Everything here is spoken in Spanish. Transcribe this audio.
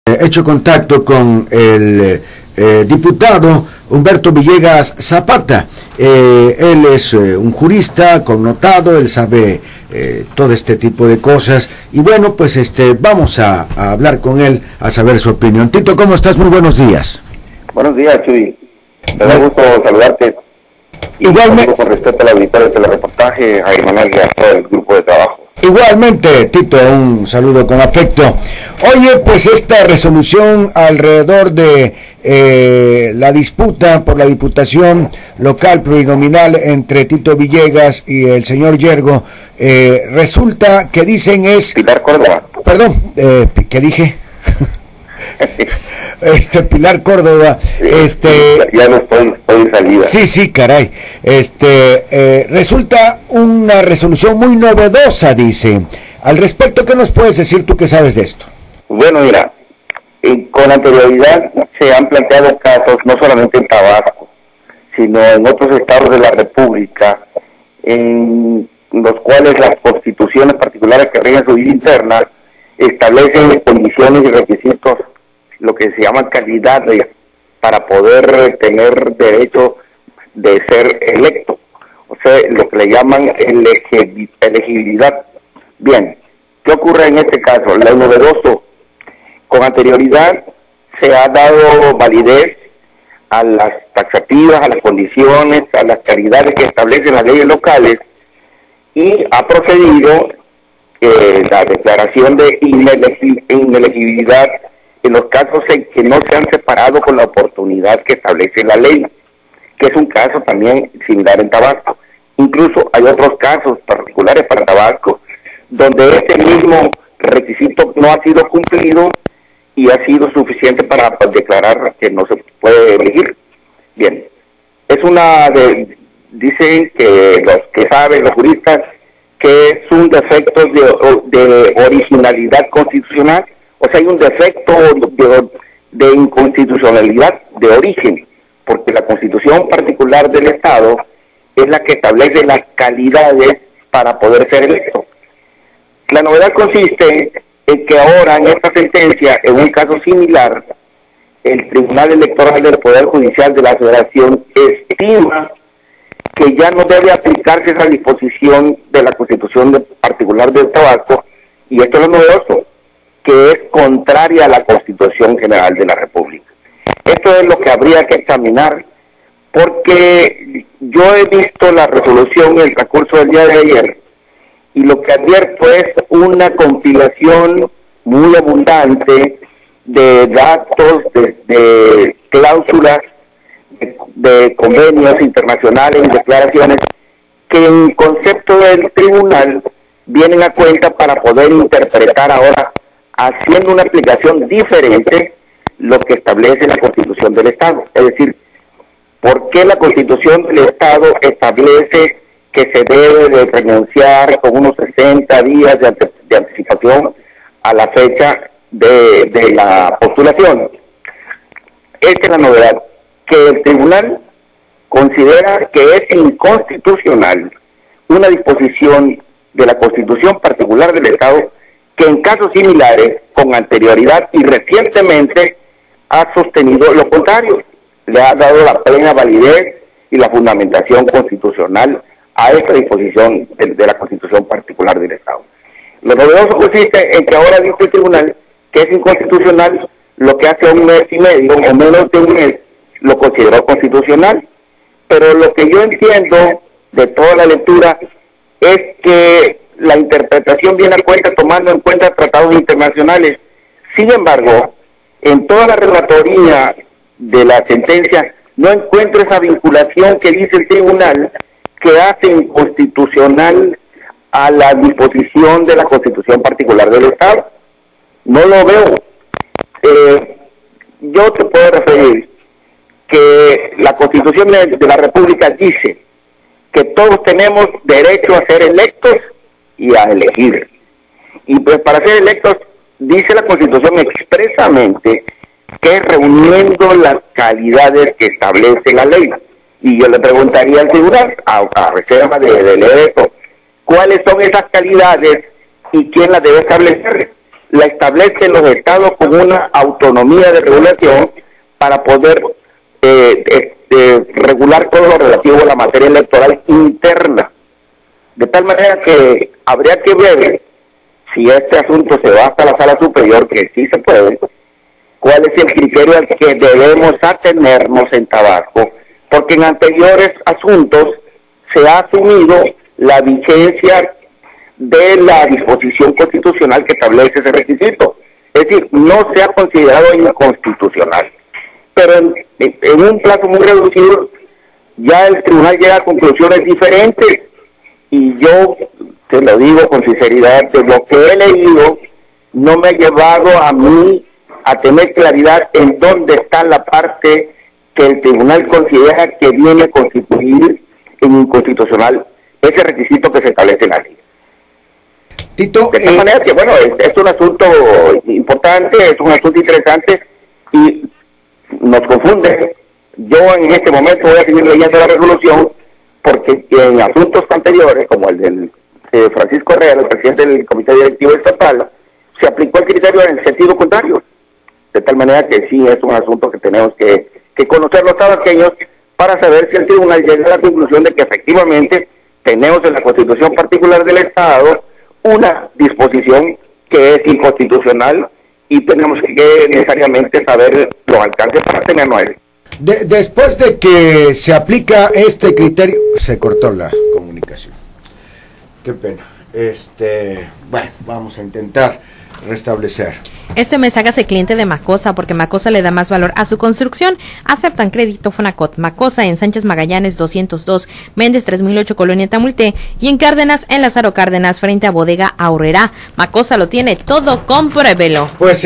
Hecho contacto con el diputado Humberto Villegas Zapata. Él es un jurista connotado, él sabe todo este tipo de cosas y bueno, pues vamos a hablar con él a saber su opinión. Tito, ¿cómo estás? Muy buenos días. Buenos días, Chuy. Me da gusto saludarte. Igualmente. Con respeto a la auditoría de telereportaje, a Emanuel y a todo el grupo de trabajo. Igualmente, Tito, un saludo con afecto. Oye, pues esta resolución alrededor de la disputa por la diputación local plurinominal entre Tito Villegas y el señor Yergo, resulta que dicen es... Pilar Córdoba. Perdón, ¿qué dije? Pilar Córdoba, ya no estoy en salida. Sí, caray. Resulta una resolución muy novedosa, dice. Al respecto, ¿qué nos puedes decir tú que sabes de esto? Bueno, mira, con anterioridad se han planteado casos, no solamente en Tabasco, sino en otros estados de la República, en los cuales las constituciones particulares que rigen su vida interna establecen condiciones y requisitos, lo que se llama calidades, para poder tener derecho de ser electo, o sea, lo que le llaman elegibilidad. Bien, ¿qué ocurre en este caso? Lo novedoso, con anterioridad se ha dado validez a las taxativas, a las condiciones, a las calidades que establecen las leyes locales y ha procedido la declaración de inelegibilidad en los casos en que no se han separado con la oportunidad que establece la ley, que es un caso también similar en Tabasco. Incluso hay otros casos particulares para Tabasco, donde este mismo requisito no ha sido cumplido y ha sido suficiente para declarar que no se puede elegir. Bien, dicen que los que saben, los juristas, que es un defecto de originalidad constitucional, o sea, hay un defecto de inconstitucionalidad de origen, porque la constitución particular del Estado es la que establece las calidades para poder ser electo. La novedad consiste en que ahora, en esta sentencia, en un caso similar, el Tribunal Electoral del Poder Judicial de la Federación estima que ya no debe aplicarse esa disposición de la Constitución particular del Tabasco, y esto es lo novedoso, que es contraria a la Constitución General de la República. Esto es lo que habría que examinar, porque yo he visto la resolución en el transcurso del día de ayer, y lo que advierto es una compilación muy abundante de datos, de cláusulas, de convenios internacionales y declaraciones que en concepto del tribunal vienen a cuenta para poder interpretar ahora, haciendo una aplicación diferente, lo que establece la Constitución del Estado. Es decir, ¿por qué la Constitución del Estado establece que se debe de renunciar con unos 60 días de anticipación a la fecha de la postulación? Esta es la novedad, que el tribunal considera que es inconstitucional una disposición de la Constitución particular del Estado que en casos similares, con anterioridad y recientemente, ha sostenido lo contrario. Le ha dado la plena validez y la fundamentación constitucional a esta disposición de la Constitución particular del Estado. Lo novedoso consiste en que ahora dice el tribunal que es inconstitucional lo que hace un mes y medio o menos de un mes lo consideró constitucional, pero lo que yo entiendo de toda la lectura es que la interpretación viene a cuenta tomando en cuenta tratados internacionales. Sin embargo, en toda la relatoría de la sentencia no encuentro esa vinculación que dice el tribunal que hace inconstitucional a la disposición de la Constitución particular del Estado. No lo veo. Yo te puedo referir que la Constitución de la República dice que todos tenemos derecho a ser electos y a elegir. Y pues para ser electos, dice la Constitución expresamente que reuniendo las calidades que establece la ley. Y yo le preguntaría al tribunal, a reserva de leer esto, ¿cuáles son esas calidades y quién las debe establecer? la establecen los estados con una autonomía de regulación para poder regular todo lo relativo a la materia electoral interna. De tal manera que habría que ver si este asunto se va hasta la sala superior, que sí se puede, cuál es el criterio al que debemos atenernos en Tabasco, porque en anteriores asuntos se ha asumido la vigencia de la disposición constitucional que establece ese requisito. Es decir, no se ha considerado inconstitucional. Pero en un plazo muy reducido, ya el tribunal llega a conclusiones diferentes. Y yo te lo digo con sinceridad, de lo que he leído, no me ha llevado a mí a tener claridad en dónde está la parte que el tribunal considera que viene a constituir en inconstitucional ese requisito que se establece en la ley. Tito, de tal manera que, bueno, es un asunto importante, es un asunto interesante y nos confunde. Yo en este momento voy a seguir leyendo la resolución porque en asuntos anteriores, como el del Francisco Herrera, el presidente del Comité Directivo Estatal, se aplicó el criterio en el sentido contrario. De tal manera que sí es un asunto que tenemos que conocer los tabaqueños para saber si el tribunal llega a la conclusión de que efectivamente tenemos en la Constitución particular del Estado una disposición que es inconstitucional y tenemos que necesariamente saber los alcances para tenerlo a él. Después de que se aplica este criterio, se cortó la comunicación. Qué pena. Bueno, vamos a intentar restablecer. Este mes hágase cliente de Macosa porque Macosa le da más valor a su construcción. Aceptan crédito Fonacot. Macosa en Sánchez Magallanes 202, Méndez 3008, Colonia Tamulté, y en Cárdenas, en Lázaro Cárdenas, frente a Bodega Aurrera. Macosa lo tiene todo, compruébelo. Pues